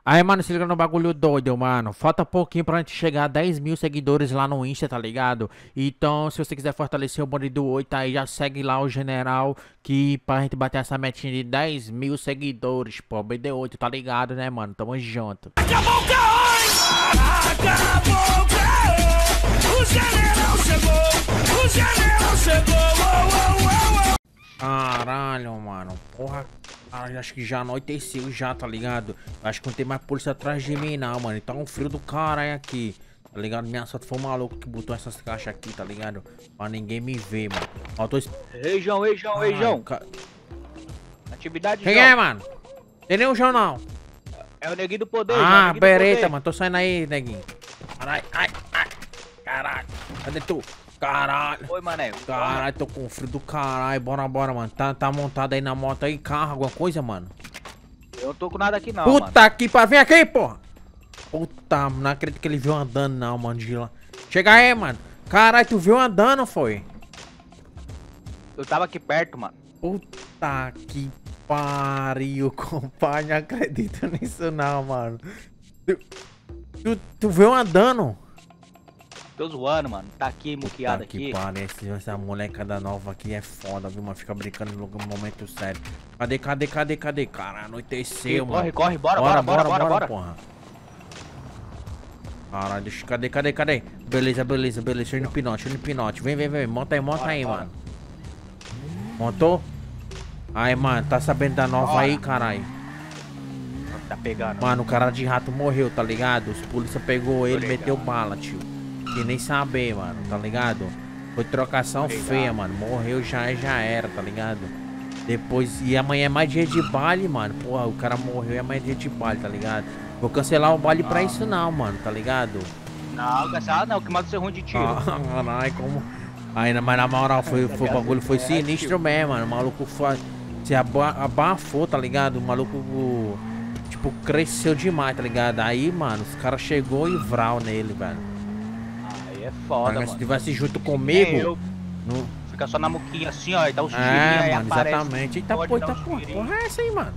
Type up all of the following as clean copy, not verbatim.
Aí, mano, se liga no bagulho doido, mano. Falta pouquinho pra gente chegar a 10 mil seguidores lá no Insta, tá ligado? Então, se você quiser fortalecer o bonde do 8 aí, já segue lá o general. Que pra gente bater essa metinha de 10 mil seguidores, pô. BD8, tá ligado, né, mano? Tamo junto. Acabou o caô! Acabou o caô! O general chegou! O general chegou! Caralho, mano. Porra. Cara, acho que já anoiteceu já, tá ligado? Acho que não tem mais polícia atrás de mim, não, mano. Tá um frio do caralho aqui. Tá ligado? Minha sorte foi um maluco que botou essas caixas aqui, tá ligado? Pra ninguém me ver, mano. Ó, tô... Reijão. Atividade, Quem João. é, mano? Tem nenhum João, não. É o neguinho do poder. Ah, neguinho do bereta, poder. mano. Tô saindo aí, neguinho. Caralho, ai. Caralho. Cadê tu? Caralho. Oi, mané. Caralho, tô com frio do caralho. Bora, mano. Tá montado aí na moto aí, carro, alguma coisa, mano? Eu não tô com nada aqui, não, mano. Puta que pariu. Vem aqui, porra. Puta, não acredito que ele viu andando, não, mano. De lá. Chega aí, mano. Caralho, tu viu andando, foi? Eu tava aqui perto, mano. Puta que pariu, compadre. Não acredito nisso, não, mano. Tu viu andando? Tô zoando, mano. Tá aqui, muqueado Puta que aqui. pariu, essa molecada nova aqui é foda, viu, mano? Fica brincando no momento sério. Cadê? Cara, anoiteceu, mano. Corre. Bora, porra. Caralho, cadê? Beleza. Deixa eu ir no pinote. Vem. Monta aí, mano. Montou? Aí, mano, tá sabendo da nova aí, caralho? Tá pegando. Mano, o cara de rato morreu, tá ligado? Os polícia pegou ele, meteu bala, tio. Que nem saber, mano, tá ligado? Foi trocação feia, mano. Morreu já era, tá ligado? Depois, e amanhã é mais dia de baile, mano. Porra, o cara morreu e amanhã é dia de baile, tá ligado? Vou cancelar o baile pra isso não, mano, tá ligado? Não, cancelar não, que manda ser ruim de tiro. Caralho, como... Aí, mas na moral, o bagulho foi sinistro mesmo, mano. O maluco se abafou, tá ligado? O maluco, tipo, cresceu demais, tá ligado? Aí, mano, os caras chegou e vral nele, velho. Aí é foda, mano. Se tivesse junto comigo... Não... Fica só na muquinha assim, ó, e dá os tirinhos aí mano, aparece. exatamente. Eita, porra é essa aí, mano?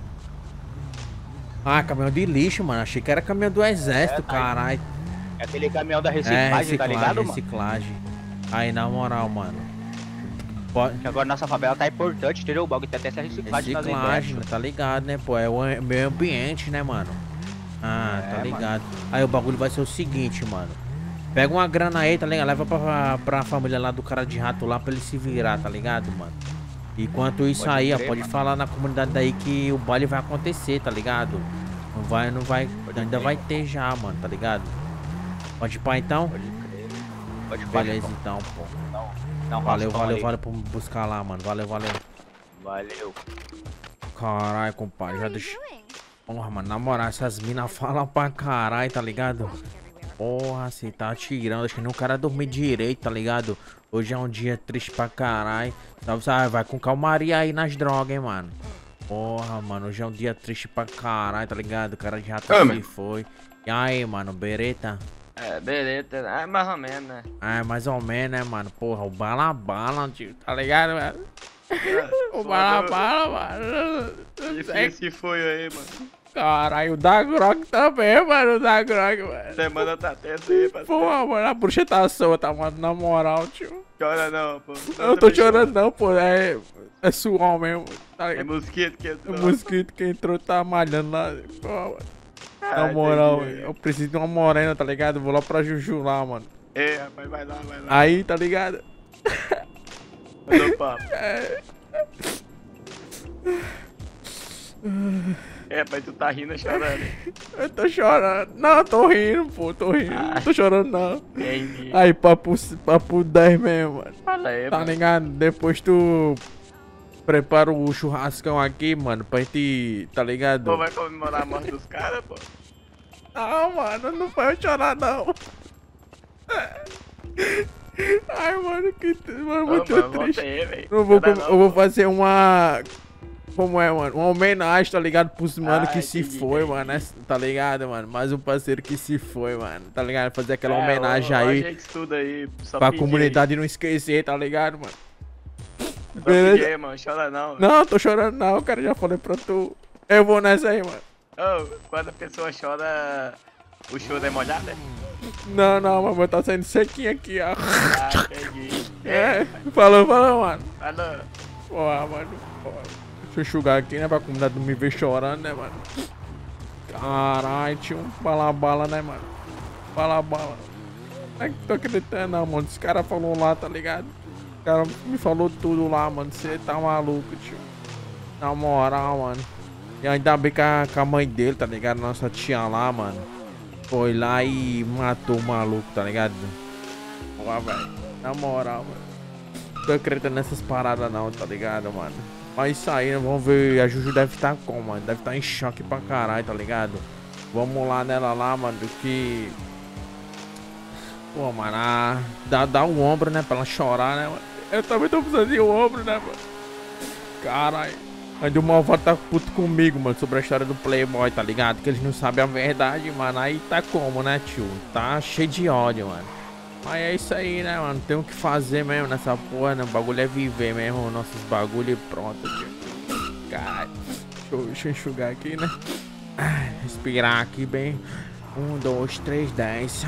Ah, caminhão de lixo, mano. Achei que era caminhão do exército, caralho. É aquele caminhão da reciclagem, tá ligado, mano? Reciclagem. Aí, na moral, mano. Que agora nossa favela tá importante, entendeu? O bagulho tem até essa reciclagem nas Reciclagem, tá ligado, né, pô? É o meio ambiente, né, mano? Ah, tá ligado. Mano. Aí o bagulho vai ser o seguinte, mano. Pega uma grana aí, tá ligado? Leva pra família lá do cara de rato lá pra ele se virar, tá ligado, mano? Enquanto isso pode aí, crer, ó, pode mano. falar na comunidade daí que o baile vai acontecer, tá ligado? Não vai, ainda vai ter já, mano, tá ligado? Pode ir pra então? Pode crer. Pode Beleza, então, pô. Não, Valeu por me buscar lá, mano. Valeu. Valeu. Caralho, compadre, já deixa... Porra, mano, na moral, essas minas falam pra caralho, tá ligado? Porra, você tá atirando, acho que nem o cara dormir direito, tá ligado? Hoje é um dia triste pra caralho. Sabe, vai com calmaria aí nas drogas, hein, mano. Porra, mano, hoje é um dia triste pra caralho, tá ligado? O cara de rato se foi. E aí, mano, bereta? É, bereta, é mais ou menos, né? É, mais ou menos, né, mano? Porra, o bala, tio, tá ligado, mano? O bala, mano. Esse foi aí, mano. Caralho, o da Grog também, mano. O da Grog, mano. Semana tá tensa aí, parceiro. Porra, mano, a bruxa tá solta, mano. Na moral, tio. Chora não, pô. Eu tô chorando não, pô. É suor mesmo. Tá É ligado? mosquito que entrou. O mosquito que entrou tá malhando lá. Porra, mano. Na Ah, moral, entendi. eu preciso de uma morena, tá ligado? Vou lá pra Juju lá, mano. Ei, rapaz, vai lá. Aí, tá ligado? Mandou papo. É, mas tu tá rindo chorando. Eu tô chorando. Não, eu tô rindo, pô. Tô rindo. Não tô chorando, não. Entendi. Aí, papo 10 mesmo, mano. Fala aí, Tá mano. ligado? Depois tu prepara o churrascão aqui, mano, pra gente, tá ligado? Pô, vai comemorar a morte dos caras, pô. Não, mano, não vai chorar, não. Ai, mano, mano, muito Mano, triste. volta aí, velho. Eu vou, Chora não, eu vou pô. fazer uma... Como é, mano? Uma homenagem, tá ligado? Pros mano que se entendi, foi, entendi. mano. Tá ligado, mano? Mais um parceiro que se foi, mano. Tá ligado? Fazer aquela É, homenagem ó, A aí gente estuda aí, só pra pedir comunidade não esquecer, tá ligado, mano? aí. Só Beleza? pedir aí, mano. Chora não. Não, tô chorando não, cara. Já falei pra tu. Eu vou nessa aí, mano. Ô, quando a pessoa chora, o choro é molhado, né? Não, mas tá saindo sequinho aqui, ó. Ah, peguei. Falou, mano. Falou. Porra, mano. Porra. Deixa eu enxugar aqui, né? Pra comunidade não me ver chorando, né, mano? Caralho, tinha um bala, né, mano? Bala. Não é que tô acreditando, não, mano. Esse cara falou lá, tá ligado? O cara me falou tudo lá, mano. Você tá maluco, tio. Na moral, mano. E ainda bem que a mãe dele, tá ligado? Nossa tia lá, mano. Foi lá e matou o maluco, tá ligado? Ó, velho. Na moral, mano. Tô acreditando nessas paradas não, tá ligado, mano? Mas isso aí, né? Vamos ver. A Juju deve estar como, mano? Deve estar em choque pra caralho, tá ligado? Vamos lá nela lá, mano. Que... Pô, mano. Dá um ombro, né? Pra ela chorar, né, mano? Eu também tô precisando de um ombro, né, mano? Caralho. Ainda o malvado tá puto comigo, mano, sobre a história do Playboy, tá ligado? Que eles não sabem a verdade, mano. Aí tá como, né, tio? Tá cheio de ódio, mano. Mas é isso aí, né, mano? Tem o que fazer mesmo nessa porra, né? O bagulho é viver mesmo, nossos bagulho e pronto, tio. Caralho. Deixa eu enxugar aqui, né? Respirar aqui bem. 1, 2, 3, 10.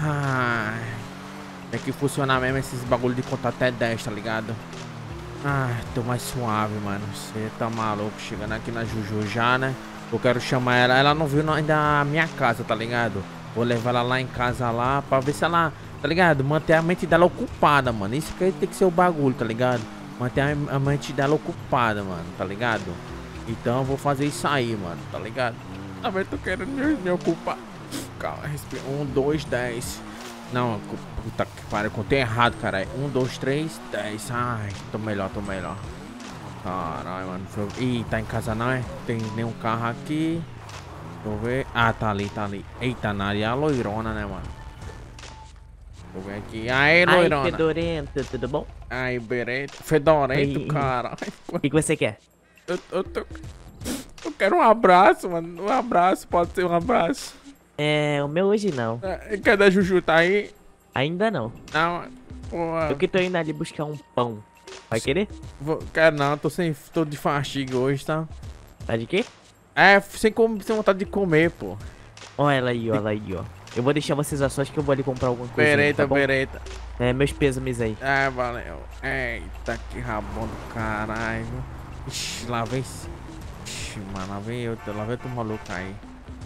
Tem que funcionar mesmo esses bagulho de contar até 10, tá ligado? Tô mais suave, mano. Você tá maluco. Chegando aqui na Juju já, né? Eu quero chamar ela. Ela não viu ainda a minha casa, tá ligado? Vou levar ela lá em casa lá pra ver se ela, tá ligado? Manter a mente dela ocupada, mano. Isso que tem que ser o bagulho, tá ligado? Manter a mente dela ocupada, mano, tá ligado? Então eu vou fazer isso aí, mano, tá ligado? Também tô querendo me ocupar. Calma, respira. 1, 2, 10. Não, puta que pariu, contei errado, caralho. 1, 2, 3, 10. Ai, tô melhor. Caralho, mano. Ih, tá em casa não, é? Tem nenhum carro aqui. Deixa eu ver. Ah, tá ali. Eita, na área a loirona, né, mano? Deixa eu ver aqui. Aê, loirona. Ai, fedorento, tudo bom? Ai, berento. Fedorento, caralho. O que você quer? Eu quero um abraço, mano. Um abraço, pode ser um abraço. O meu hoje não. Cadê a Juju? Tá aí? Ainda não. Não, porra. Eu que tô indo ali buscar um pão. Vai querer? Quero não, tô de fadiga hoje, tá? Tá de quê? Sem vontade de comer, pô. Olha ela aí, ó. Eu vou deixar vocês a sós que eu vou ali comprar alguma coisa. Bereta. Meus pêsames aí. Valeu. Eita, que rabão do caralho. Ixi, lá vem... Ixi, mano, lá vem outro maluco aí.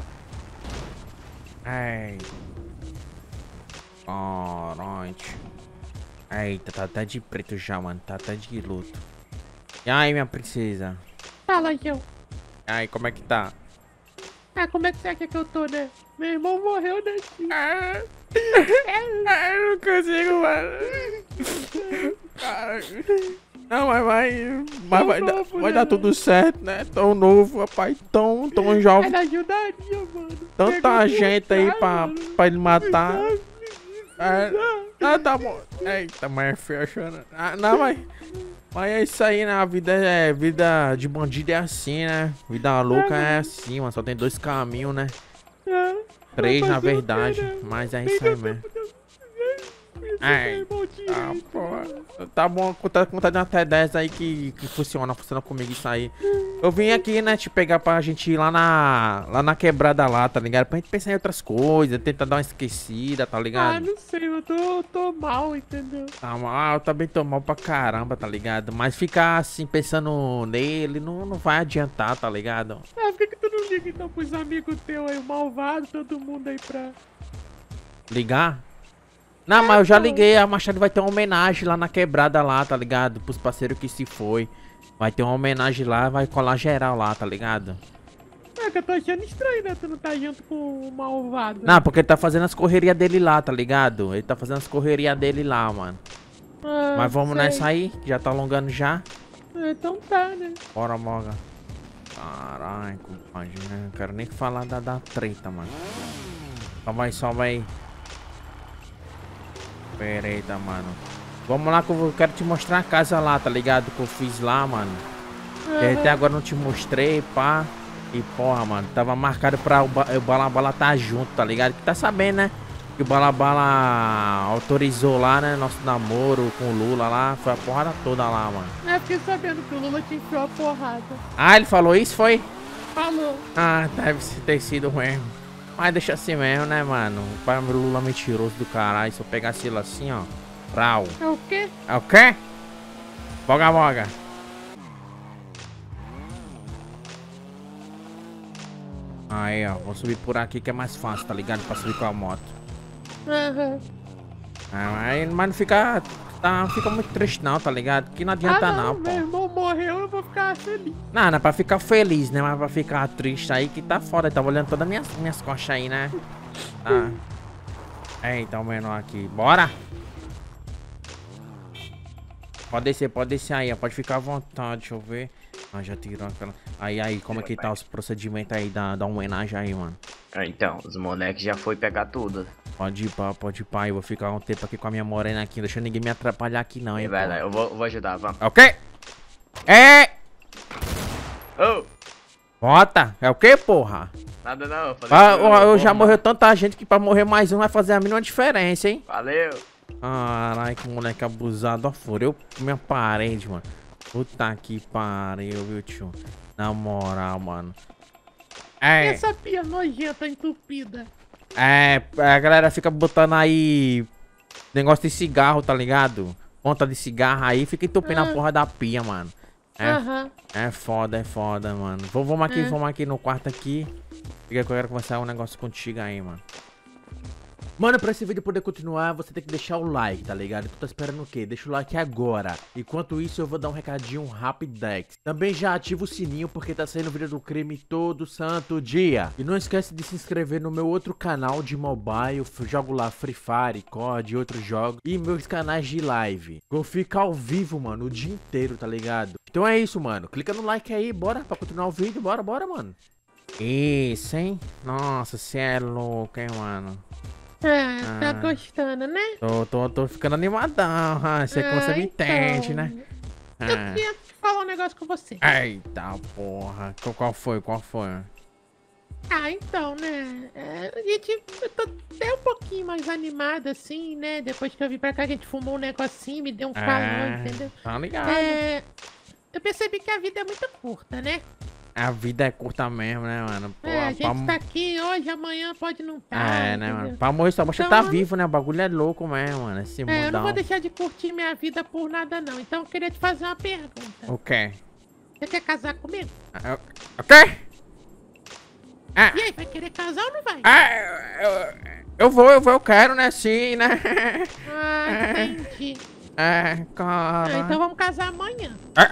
Caralho. Eita, tá até de preto já, mano. Tá até de luto. E aí, minha princesa? Fala, João. E aí, como é que tá? Como é que você acha que eu tô, né? Meu irmão morreu, né? Eu não consigo, mano. Não, mas vai dar tudo certo, né? Tão novo, rapaz. Tão jovem. Ela ajudaria, mano. Tanta gente aí pra ele matar. Tá bom. Eita, mas é feio chorando. Não, mas é isso aí, né? A vida de bandido é assim, né? Vida louca é assim, mano. Só tem 2 caminhos, né? 3 na verdade. Mas é isso aí mesmo. Porra. Tá bom, conta de até 10 aí que funciona comigo isso aí. Eu vim aqui, né, te pegar pra gente ir lá na quebrada lá, tá ligado? Pra gente pensar em outras coisas, tentar dar uma esquecida, tá ligado? Não sei, eu tô mal, entendeu? Tá mal, eu também tô mal pra caramba, tá ligado? Mas ficar assim, pensando nele, não vai adiantar, tá ligado? Por que tu não liga então pros amigos teus aí, o malvado, todo mundo aí pra... Ligar? Não, mas eu já liguei, a Machado vai ter uma homenagem lá na quebrada lá, tá ligado? Pros parceiros que se foi. Vai ter uma homenagem lá, vai colar geral lá, tá ligado? Que eu tô achando estranho, né? Tu não tá junto com o malvado. Não, porque ele tá fazendo as correrias dele lá, tá ligado? Ele tá fazendo as correrias dele lá, mano. Mas vamos nessa aí, que já tá alongando já. Então tá, né? Bora, Morgan. Caralho, compadre, né? Não quero nem falar da treta, mano. Sobe aí. Eita, mano. Vamos lá que eu quero te mostrar a casa lá, tá ligado? Que eu fiz lá, mano. E até agora não te mostrei, pá. E porra, mano, tava marcado pra o Balabala tá junto, tá ligado? Que tá sabendo, né? Que o Balabala autorizou lá, né? Nosso namoro com o Lula lá. Foi a porrada toda lá, mano. Fiquei sabendo que o Lula te enfiou a porrada. Ele falou isso, foi? falou. Ah, deve ter sido mesmo. Mas deixa assim mesmo, né, mano? O pai Lula mentiroso do caralho. Se eu pegasse ele assim, ó. Rau. É o quê? É o quê? Boga, boga. Aí, ó. Vou subir por aqui que é mais fácil, tá ligado? Pra subir com a moto. Aham. Mas não fica... Não fica muito triste não, tá ligado? Que não adianta não, pô. Meu irmão morreu, eu vou ficar feliz. Não é pra ficar feliz, né? Mas pra ficar triste aí que tá foda. Tava olhando todas as minhas costas aí, né? Tá. Eita, o menor aqui. Bora! Pode descer aí, ó. Pode ficar à vontade, deixa eu ver. Ah, já tirou aquela... Aí, como é que tá os procedimentos aí da homenagem aí, mano? Então, os moleques já foi pegar tudo. Pode ir, pá. Eu vou ficar um tempo aqui com a minha morena aqui. Não deixa ninguém me atrapalhar aqui não, hein, Vai pô. lá, eu vou ajudar, vamos. Ok? É! Ô, Bota! É o que, porra? nada não. Falei que Eu já morreu tanta gente que pra morrer mais um vai fazer a mínima diferença, hein? Valeu. Caralho, que moleque abusado. Ó, furou minha parede, mano. Puta que pariu, viu, tio? Na moral, mano. E essa pia nojenta entupida? A galera fica botando aí negócio de cigarro, tá ligado? Ponta de cigarro aí, fica entupindo a porra da pia, mano. Aham. É foda, mano. Vamos aqui no quarto aqui. Fica que eu quero conversar um negócio contigo aí, mano. Mano, pra esse vídeo poder continuar, você tem que deixar o like, tá ligado? Tu tá esperando o quê? Deixa o like agora. Enquanto isso, eu vou dar um recadinho rapidex. Também já ativa o sininho, porque tá saindo vídeo do crime todo santo dia. E não esquece de se inscrever no meu outro canal de mobile. Jogo lá Free Fire, COD e outros jogos. E meus canais de live. Vou ficar ao vivo, mano, o dia inteiro, tá ligado? Então é isso, mano. Clica no like aí, bora, pra continuar o vídeo. Bora, mano. Isso, hein? Nossa, cê é louco, hein, mano? Tá gostando, né? Tô ficando animadão, sei que você me entende, né? Eu queria falar um negócio com você. Eita porra, qual foi? Então, né? Eu tô até um pouquinho mais animada, assim, né? Depois que eu vim pra cá, que a gente fumou um negocinho, me deu um calor, entendeu? Tá ligado. Eu percebi que a vida é muito curta, né? A vida é curta mesmo, né, mano? Pô, a gente tá aqui hoje, amanhã pode não tá. Né, mano? Pra morrer só basta Então, tá vivo, né? O bagulho é louco mesmo, mano. Esse mundão. Eu não vou deixar de curtir minha vida por nada, não. Então eu queria te fazer uma pergunta. O quê? Você quer casar comigo? O quê? E aí, vai querer casar ou não vai? Eu quero, né? Sim, né? Entendi. Cara. Então vamos casar amanhã.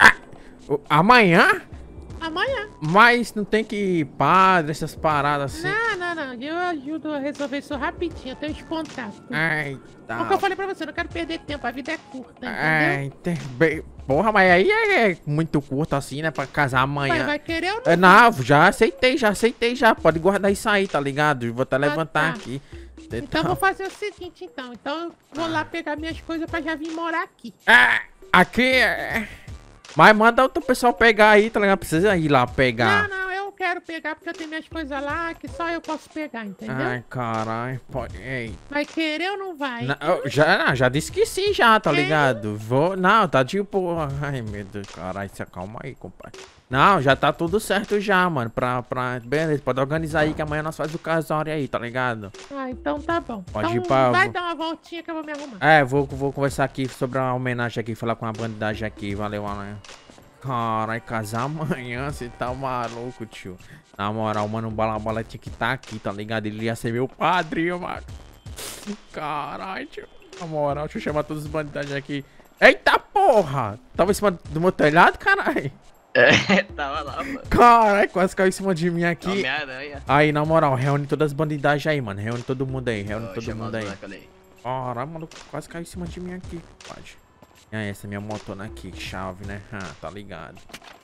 Amanhã? Amanhã. Mas não tem que ir padre, essas paradas assim. Não. Eu ajudo a resolver isso rapidinho. Eu tenho os contatos. Eita. O que eu falei pra você, eu não quero perder tempo. A vida é curta, entendeu? Porra, mas aí é muito curto assim, né? Pra casar amanhã. Vai querer ou não? Não, já aceitei. Pode guardar isso aí, tá ligado? Vou até levantar aqui. Então eu vou fazer o seguinte, então. Então eu vou lá pegar minhas coisas pra já vir morar aqui. Aqui Mas manda outro pessoal pegar aí, tá ligado? Precisa ir lá pegar. Não, eu quero pegar porque eu tenho minhas coisas lá que só eu posso pegar, entendeu? Ai, caralho. Ei. Vai querer ou não vai? Já disse que sim, já, tá ligado? Não, tá tipo... Ai, meu Deus, caralho, se acalma aí, compadre. Não, já tá tudo certo já, mano. Beleza, pode organizar aí que amanhã nós fazemos o casório aí, tá ligado? Então tá bom. Pode então ir pra... vai dar uma voltinha que eu vou me arrumar. Vou conversar aqui sobre a homenagem aqui, falar com a bandidagem aqui. Valeu, amanhã. Caralho, casar amanhã, você tá maluco, tio. Na moral, mano, o Bala tinha que estar aqui, tá ligado? Ele ia ser meu padrinho, mano. Caralho, tio. Na moral, deixa eu chamar todos os bandidagem aqui. Eita porra! Tava em cima do meu telhado, caralho. Tava lá, mano. Caralho, quase caiu em cima de mim aqui. Homem-Aranha. Aí, na moral, reúne todas as bandidagens aí, mano. Reúne todo mundo aí, todo mundo aí. Caralho, mano, quase caiu em cima de mim aqui, compadre. Essa é minha motona aqui, chave, né? Tá ligado.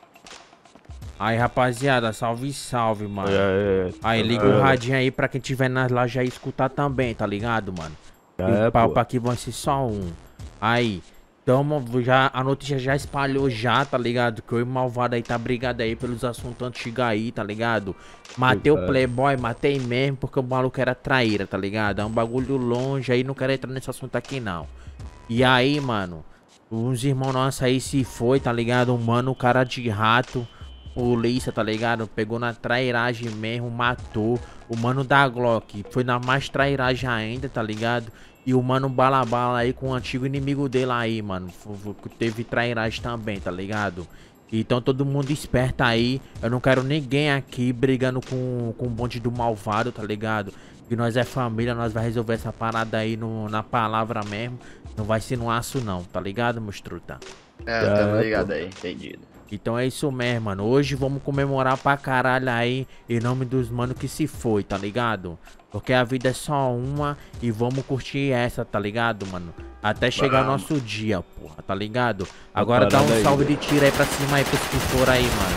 Aí, rapaziada, salve, mano. Aí, liga o radinho aí pra quem tiver nas lojas aí escutar também, tá ligado, mano? E o papo aqui vai ser só um. Aí, então, a notícia já espalhou já, tá ligado? Que eu e o Malvado aí tá brigado aí pelos assuntos antigos aí, tá ligado? Matei o Playboy, matei mesmo porque o maluco era traíra, tá ligado? É um bagulho longe aí, não quero entrar nesse assunto aqui, não. E aí, mano, uns irmãos nossos aí se foi, tá ligado? Um mano, cara de rato, polícia, tá ligado? Pegou na trairagem mesmo, matou. O mano da Glock foi na mais trairagem ainda, tá ligado? E o mano Bala Bala aí com o antigo inimigo dele aí, mano. Teve trairagem também, tá ligado? Então todo mundo esperta aí. Eu não quero ninguém aqui brigando com o bonde do malvado, tá ligado? Que nós é família, nós vai resolver essa parada aí na palavra mesmo. Não vai ser no aço não, tá ligado, meus truta? Tamo ligado aí, entendido. Então é isso mesmo, mano. Hoje vamos comemorar pra caralho aí, em nome dos mano que se foi, tá ligado? Porque a vida é só uma e vamos curtir essa, tá ligado, mano? Até chegar o nosso dia, porra, tá ligado? Agora dá um salve de tiro aí pra cima aí pros que foram aí, mano.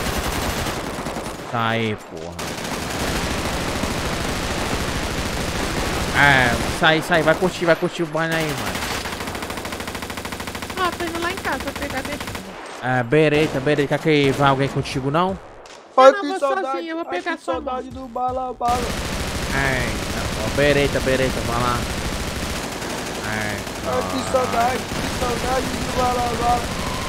Tá aí, porra. Sai, vai curtir o banho aí, mano. Tô indo lá em casa pra pegar minha chuva. Bereta, quer que vá alguém contigo, não? Eu não vou sozinho, eu vou pegar sua saudade do Bala Bala. Bereta, vai lá. Que saudade do Bala Bala.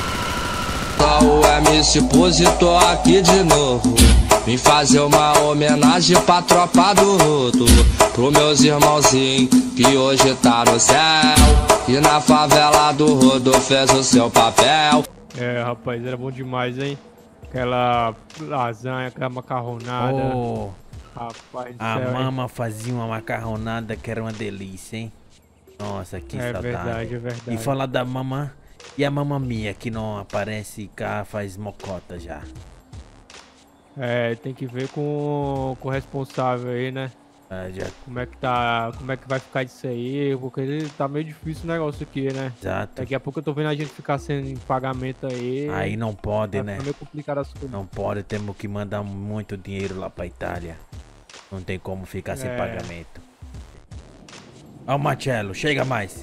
O MC Pose, tô aqui de novo. Vim fazer uma homenagem pra tropa do Rodo, pro meus irmãozinhos que hoje tá no céu, e na favela do Rodo fez o seu papel. Rapaz, era bom demais, hein? Aquela lasanha, aquela macarronada. Oh, rapaz do a céu, mama fazia uma macarronada que era uma delícia, hein? Nossa, que saudade. É verdade. E falar da mama e a mamamia que não aparece cá faz mocota já. Tem que ver com o responsável aí, né? Como é que vai ficar isso aí, porque tá meio difícil o negócio aqui, né? Exato. Daqui a pouco eu tô vendo a gente ficar sem pagamento aí. Aí não pode, né? Tá meio complicado as coisas. Não pode, temos que mandar muito dinheiro lá pra Itália. Não tem como ficar sem pagamento. Ó o Marcelo, chega mais.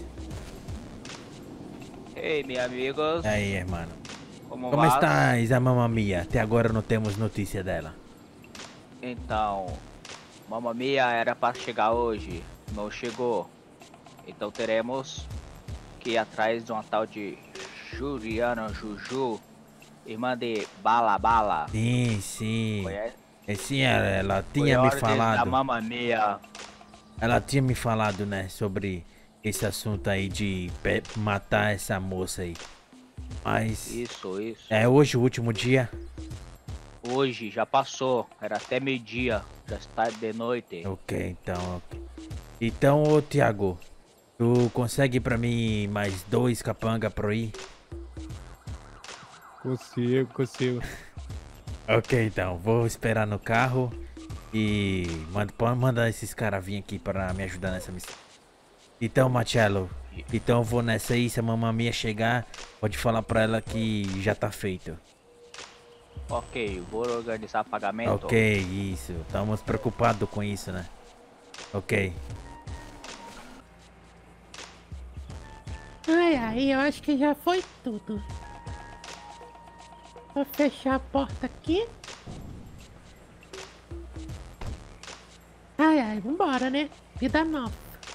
Ei, meus amigos. E aí, irmão. Como Como vai? estás, a Mamma Mia? Até agora não temos notícia dela. Então, Mamma Mia era pra chegar hoje, não chegou. Então teremos que ir atrás de uma tal de Juliana Juju, irmã de Bala Bala. Sim. Conhece? Sim, ela tinha Foi me ordem da falado. Mamma Mia. Ela tinha me falado, né, sobre esse assunto aí de matar essa moça aí. Mas Isso. é hoje o último dia? Hoje já passou, era até meio-dia, já está de noite. Ok, então. Então, ô Thiago, tu consegue pra mim mais 2 capanga pro ir? Consigo. Ok, então, vou esperar no carro e pode mandar esses caras vir aqui para me ajudar nessa missão. Então, Marcelo, então eu vou nessa aí, se a mamãe minha chegar, pode falar pra ela que já tá feito. Ok, vou organizar pagamento. Ok, isso, estamos preocupados com isso, né? Ok. Ai, eu acho que já foi tudo. Vou fechar a porta aqui. Ai, vambora, né? Vida nova.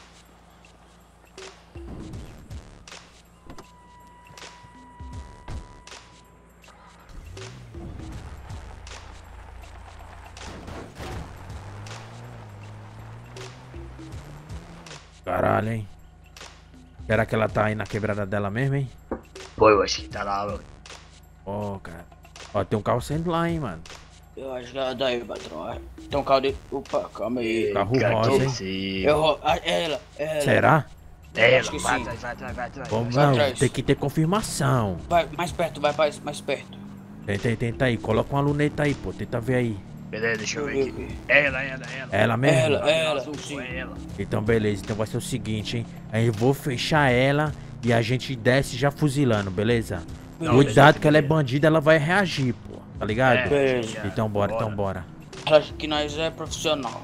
Caralho, hein? Será que ela tá aí na quebrada dela mesmo, hein? Pô, eu acho que tá lá, mano. Ó, cara. Ó, tem um carro saindo lá, hein, mano. Eu acho que ela daí, patrão. Tem um carro de... Opa, calma aí. Carro rosa, hein? Sim. É ela. Será? Acho que Vai. sim. Vamos, Vai não, atrás. tem que ter confirmação. Vai mais perto, mais perto. Tenta aí, coloca uma luneta aí, pô, tenta ver aí. Beleza, deixa eu ver aqui. Ela. Ela mesmo? Ela, Azul, sim. é ela. Então beleza, então vai ser o seguinte, hein? Aí eu vou fechar ela e a gente desce já fuzilando, beleza? Cuidado que ela é bandida, ela vai reagir, pô, tá ligado? Beleza. Então bora. Acho que nós é profissional.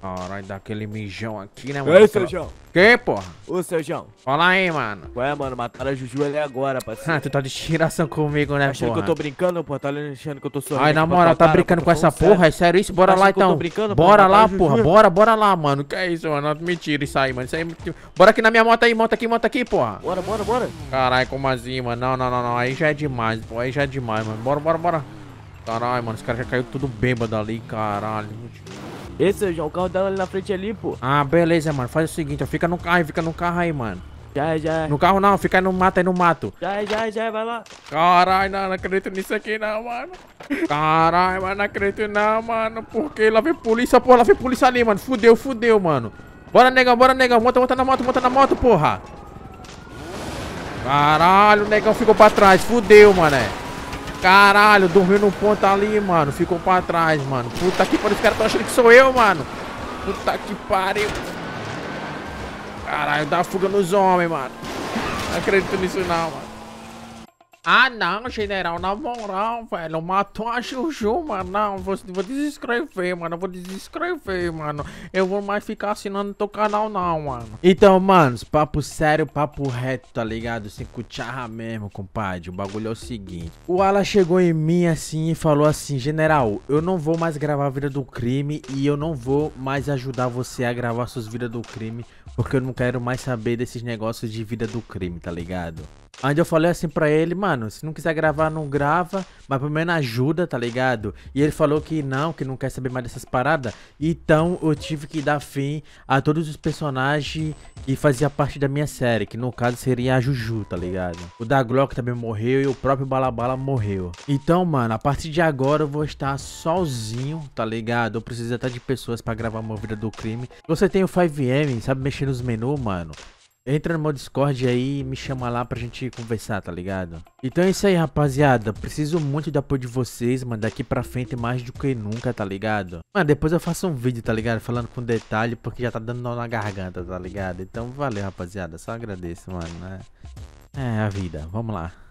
Caralho, dá aquele mijão aqui, né, E mano? aí, seu João? Que, porra? Ô, seu João. Fala aí, mano. Ué, mano, mataram a Juju ali agora, parceiro. Tu tá de tiração comigo, né, Achando porra? que eu tô brincando, pô? Tá achando que eu tô sorrindo? Ai, na aqui pra moral, tua tá cara, brincando pô, com tô essa falando porra? É sério isso? Bora Tá lá, achando que eu tô então. brincando, pô? Bora lá, Mataram a porra. Juju? Bora lá, mano. Que é isso, mano? Mentira isso aí, mano. Isso aí... Bora aqui na minha moto aí. Monta aqui, porra. Bora. Caralho, como assim, mano? Não. Aí já é demais, pô. Aí já é demais, mano. Bora. Caralho, mano. Os caras já caiu tudo bêbado ali, caralho. Esse, seu João, o carro dela ali na frente ali, pô. Ah, beleza, mano. Faz o seguinte, ó. Fica no carro aí, mano. Já. No carro não, fica aí no mato, Já, vai lá. Caralho, não acredito nisso aqui não, mano. Caralho, mano, não acredito não, mano. Porque lá vem polícia, porra, lá vem polícia ali, mano. Fudeu, mano. Bora, negão. Monta na moto, porra. Caralho, o negão ficou pra trás. Fudeu, mané. Caralho, dormiu no ponto ali, mano. Ficou pra trás, mano. Puta que pariu, os caras tão achando que sou eu, mano. Puta que pariu. Caralho, dá fuga nos homens, mano. Não acredito nisso não, mano. Ah, não, general, na moral, velho. Matou a Juju, mano. Não, vou desescrever, mano. Mano. Eu vou mais ficar assinando teu canal, não, mano. Então, manos, papo sério, papo reto, tá ligado? Sem cucharra mesmo, compadre. O bagulho é o seguinte. O Alan chegou em mim assim e falou assim: general, eu não vou mais gravar a Vida do Crime e eu não vou mais ajudar você a gravar suas Vidas do Crime, porque eu não quero mais saber desses negócios de Vida do Crime, tá ligado? Onde eu falei assim pra ele, mano, se não quiser gravar, não grava, mas pelo menos ajuda, tá ligado? E ele falou que não quer saber mais dessas paradas. Então eu tive que dar fim a todos os personagens que faziam parte da minha série, que no caso seria a Juju, tá ligado? O da Glock também morreu e o próprio Balabala morreu. Então, mano, a partir de agora eu vou estar sozinho, tá ligado? Eu preciso até de pessoas pra gravar uma Vida do Crime. Você tem o 5M, sabe mexer nos menus, mano? Entra no meu Discord aí e me chama lá pra gente conversar, tá ligado? Então é isso aí, rapaziada. Preciso muito do apoio de vocês, mano. Daqui pra frente mais do que nunca, tá ligado? Mano, depois eu faço um vídeo, tá ligado? Falando com detalhe, porque já tá dando nó na garganta, tá ligado? Então valeu, rapaziada. Só agradeço, mano, né? É a vida. Vamos lá.